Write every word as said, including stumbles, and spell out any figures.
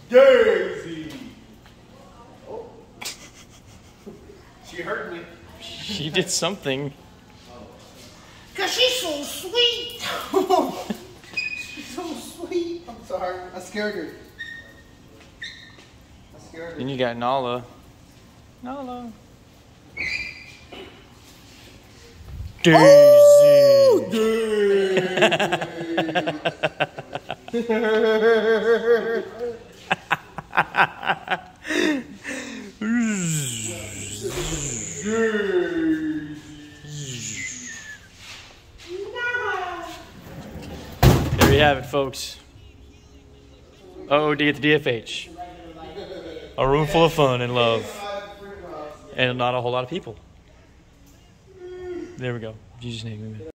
Daisy. Oh. She hurt me. She did something. Cause she's so sweet. She's so sweet. I'm sorry. I scared her. I scared her. Then you got Nala. Nala. Daisy. Oh, Daisy. There you have it, folks. O O D at the D F H. A room full of fun and love. And not a whole lot of people. There we go. In Jesus' name, amen.